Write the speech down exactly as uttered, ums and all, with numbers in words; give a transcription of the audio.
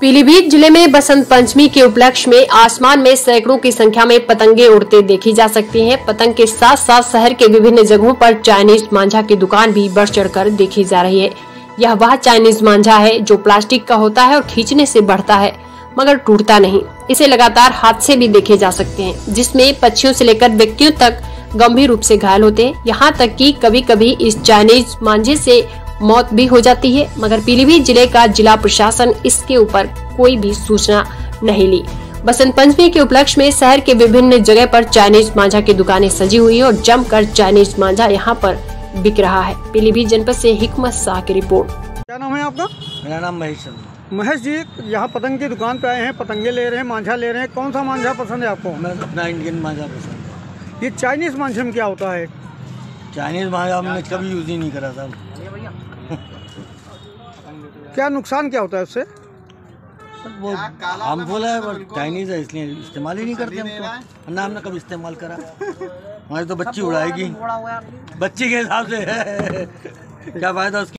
पीलीभीत जिले में बसंत पंचमी के उपलक्ष्य में आसमान में सैकड़ों की संख्या में पतंगे उड़ते देखी जा सकती हैं। पतंग के साथ साथ शहर के विभिन्न जगहों पर चाइनीज मांझा की दुकान भी बढ़ चढ़कर देखी जा रही है। यह वह चाइनीज मांझा है जो प्लास्टिक का होता है और खींचने से बढ़ता है मगर टूटता नहीं। इसे लगातार हादसे भी देखे जा सकते हैं जिसमें पक्षियों से लेकर व्यक्तियों तक गंभीर रूप से घायल होते हैं। यहाँ तक कि कभी कभी इस चाइनीज मांझे से मौत भी हो जाती है, मगर पीलीभीत जिले का जिला प्रशासन इसके ऊपर कोई भी सूचना नहीं ली। बसंत पंचमी के उपलक्ष्य में शहर के विभिन्न जगह पर चाइनीज मांझा की दुकानें सजी हुई है और जमकर चाइनीज मांझा यहाँ पर बिक रहा है। पीलीभीत जनपद से हिकमत शाह की रिपोर्ट। क्या नाम है आपका? मेरा नाम महेश है। महेश जी, यहाँ पतंग की दुकान पे आए हैं, पतंगे ले रहे हैं, मांझा ले रहे हैं। कौन सा मांझा पसंद है आपको? मैं अपना इंडियन मांझा पसंद है। ये चाइनीज मांझे में क्या होता है? चाइनीज मांझा हमने कभी यूज ही नहीं करा था। क्या नुकसान क्या होता है उससे? वो हार्मफुल है और चाइनीज है इसलिए इस्तेमाल ही नहीं करते हम तो। ना हमने कभी इस्तेमाल करा। हमारी तो बच्ची उड़ाएगी, बच्ची के हिसाब से है क्या फायदा उसकी।